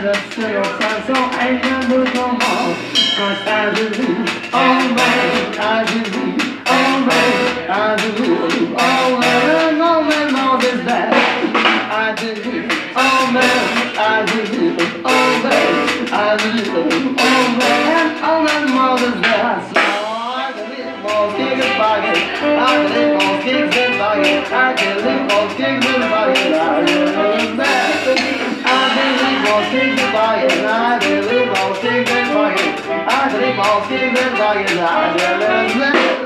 did a single time, so I never go home. 'Cause I believe, oh man, I believe, oh man, I believe, oh man, no man knows is that. I believe, oh man, I believe, oh man, I believe, oh man, oh man knows is that. So I believe most kicks and bugging, I believe most kicks and bugging, I believe most kicks and bugging, I believe that. I believe most kicks and bugging, I believe most kicks and bugging, I believe most kicks and bugging, I believe that.